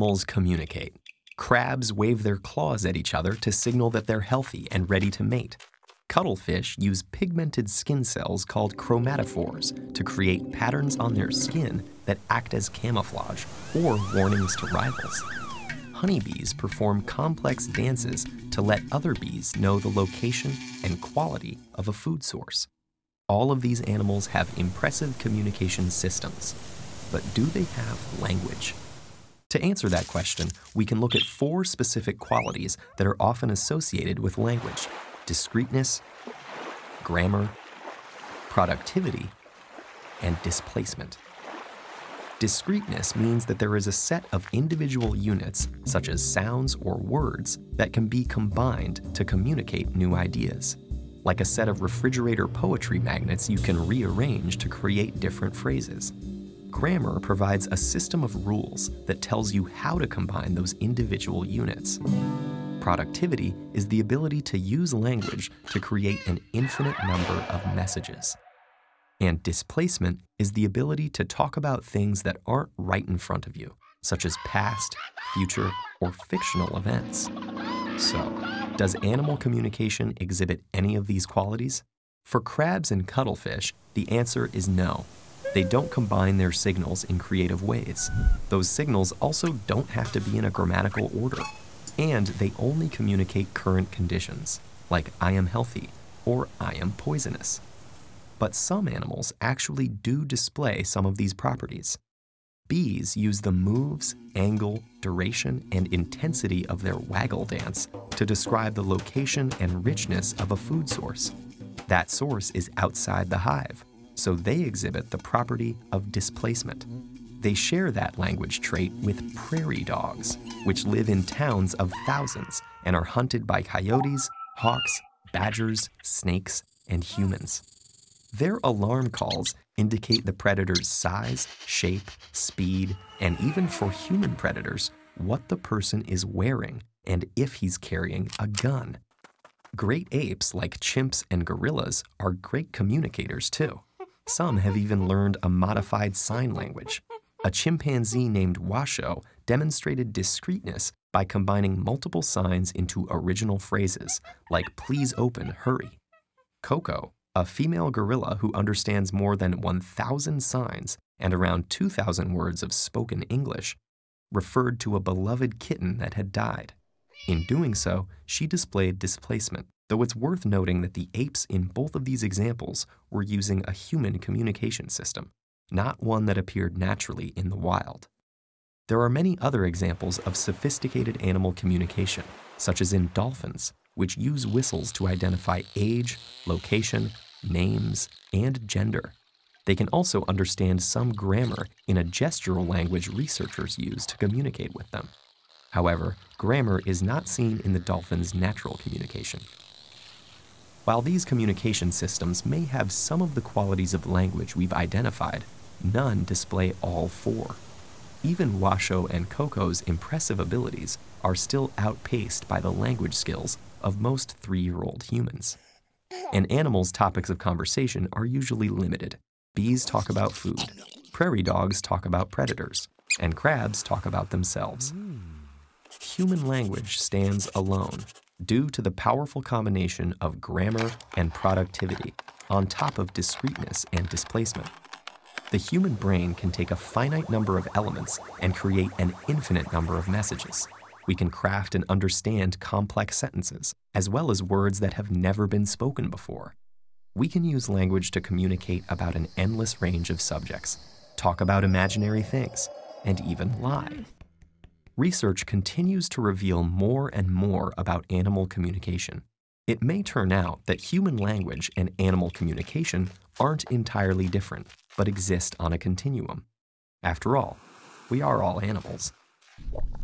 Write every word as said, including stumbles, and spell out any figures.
animals communicate? Crabs wave their claws at each other to signal that they're healthy and ready to mate. Cuttlefish use pigmented skin cells called chromatophores to create patterns on their skin that act as camouflage or warnings to rivals. Honeybees perform complex dances to let other bees know the location and quality of a food source. All of these animals have impressive communication systems, but do they have language? To answer that question, we can look at four specific qualities that are often associated with language: discreteness, grammar, productivity, and displacement. Discreteness means that there is a set of individual units, such as sounds or words, that can be combined to communicate new ideas. Like a set of refrigerator poetry magnets you can rearrange to create different phrases. Grammar provides a system of rules that tells you how to combine those individual units. Productivity is the ability to use language to create an infinite number of messages. And displacement is the ability to talk about things that aren't right in front of you, such as past, future, or fictional events. So, does animal communication exhibit any of these qualities? For crabs and cuttlefish, the answer is no. They don't combine their signals in creative ways. Those signals also don't have to be in a grammatical order. And they only communicate current conditions, like I am healthy or I am poisonous. But some animals actually do display some of these properties. Bees use the moves, angle, duration, and intensity of their waggle dance to describe the location and richness of a food source. That source is outside the hive, so they exhibit the property of displacement. They share that language trait with prairie dogs, which live in towns of thousands and are hunted by coyotes, hawks, badgers, snakes, and humans. Their alarm calls indicate the predator's size, shape, speed, and even for human predators, what the person is wearing and if he's carrying a gun. Great apes like chimps and gorillas are great communicators too. Some have even learned a modified sign language. A chimpanzee named Washoe demonstrated discreteness by combining multiple signs into original phrases, like please open, hurry. Coco, a female gorilla who understands more than one thousand signs and around two thousand words of spoken English, referred to a beloved kitten that had died. In doing so, she displayed displacement, though it's worth noting that the apes in both of these examples were using a human communication system, not one that appeared naturally in the wild. There are many other examples of sophisticated animal communication, such as in dolphins, which use whistles to identify age, location, names, and gender. They can also understand some grammar in a gestural language researchers use to communicate with them. However, grammar is not seen in the dolphins' natural communication. While these communication systems may have some of the qualities of language we've identified, none display all four. Even Washoe and Coco's impressive abilities are still outpaced by the language skills of most three-year-old humans. And animals' topics of conversation are usually limited. Bees talk about food, prairie dogs talk about predators, and crabs talk about themselves. Human language stands alone due to the powerful combination of grammar and productivity on top of discreteness and displacement. The human brain can take a finite number of elements and create an infinite number of messages. We can craft and understand complex sentences, as well as words that have never been spoken before. We can use language to communicate about an endless range of subjects, talk about imaginary things, and even lie. Research continues to reveal more and more about animal communication. It may turn out that human language and animal communication aren't entirely different, but exist on a continuum. After all, we are all animals.